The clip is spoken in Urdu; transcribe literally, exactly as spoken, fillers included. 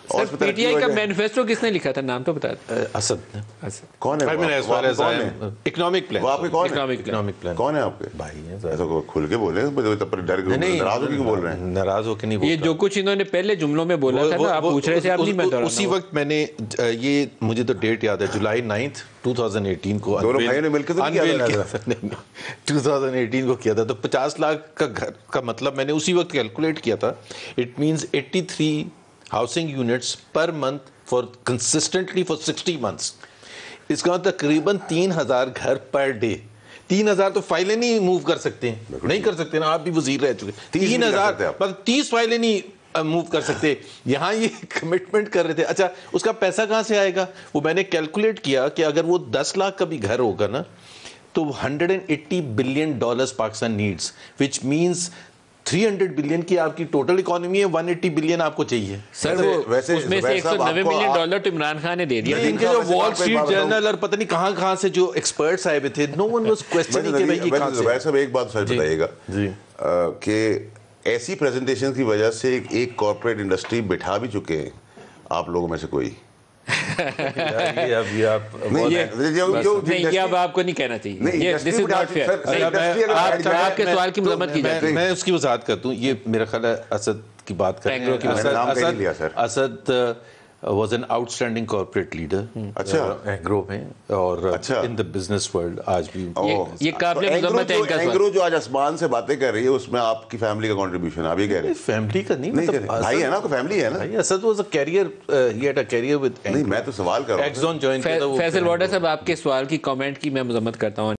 سر پی ٹی آئی کا مینیفیسٹو کس نے لکھا تھا؟ نام تو بتا دیں. اسد نے. کون ہے اکنامک پلان. وہ آپ کے کون ہے؟ اکنامک پلان کون ہے آپ کے بھائی ہیں. ایسا کھل کے بولے ناراض ہو کے بول رہے ہیں. ناراض ہو کے نہیں. یہ جو کچھ انہوں نے پہلے جملوں میں بولا تھا نا آپ پوچھ رہے تھے, آپ نہیں. میں اسی وقت میں نے یہ مجھے تو ڈیٹ یاد ہے July ninth two thousand eighteen کو دونوں بھائیوں نے مل کے ٹو تھاؤزینڈ ایٹین کو کیا تھا. تو پچاس لاکھ کا گھر کا مطلب میں نے اسی وقت کیلکولیٹ کیا تھا. It means eighty three housing units per month for consistently for sixty months. اس کا تقریباً تین ہزار گھر پر ڈے. تین ہزار تو فائلیں نہیں موو کر سکتے, نہیں کر سکتے نا, آپ بھی وزیر رہ چکے. تین ہزار مطلب تیس فائلیں نہیں موو کر سکتے. یہاں یہ کمٹمنٹ کر رہے تھے. اچھا اس کا پیسہ کہاں سے آئے گا؟ وہ میں نے کیلکولیٹ کیا کہ اگر وہ دس لاکھ کا بھی گھر ہوگا نا تو hundred and eighty billion dollars Pakistan needs, which means three hundred billion کی آپ کی ٹوٹل اکانومی ہے, ون ایٹی بلین آپ کو چاہیے. سر وہ اس میں سے ایک سو نوے ملین ڈالر تو عمران خان نے دے دیا. ان کے جو وال اسٹریٹ جرنل اور پتہ نہیں کہاں کہاں سے جو ایکسپرٹس آئے ہوئے تھے, نو ون واز کوسچننگ کہ بھائی یہ کہاں سے. ویسے ایک بات سچ بتائیے گا کہ ایسی پریزنٹیشن کی وجہ سے ایک کارپوریٹ انڈسٹری بٹھا بھی چکے ہیں آپ لوگوں میں سے کوئی. یہ اب آپ کو نہیں کہنا چاہیے. آپ کے سوال کی مذمت کی جاتی ہے. میں اس کی وضاحت کرتا ہوں. یہ میرا خیال ہے اسد کی بات کریں گے. Asad was an outstanding corporate leader. اچھا اینگرو میں اور in the business world آج بھی یہ قابل مذمت ہے. اینگرو جو آج آسمان سے باتیں کر رہی ہے اس میں آپ کی فیملی کا کنٹریبیوشن آپ یہ کہہ رہے ہیں؟ فیملی کا نہیں, مطلب بھائی ہے نا, فیملی ہے نا. Asad was a career, he had a career with. نہیں میں تو سوال کر رہا ہوں. Exxon join. فیصل وارڈر صاحب آپ کے سوال کی کامنٹ کی میں مذمت کرتا ہوں.